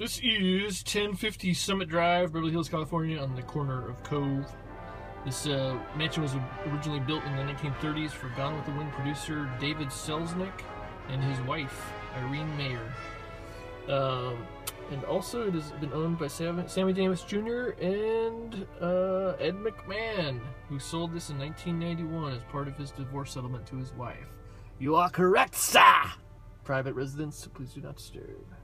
This is 1050 Summit Drive, Beverly Hills, California, on the corner of Cove. This mansion was originally built in the 1930s for Gone with the Wind producer David Selznick and his wife, Irene Mayer. And also it has been owned by Sammy Davis Jr. and Ed McMahon, who sold this in 1991 as part of his divorce settlement to his wife. You are correct, sir! Private residence, so please do not disturb.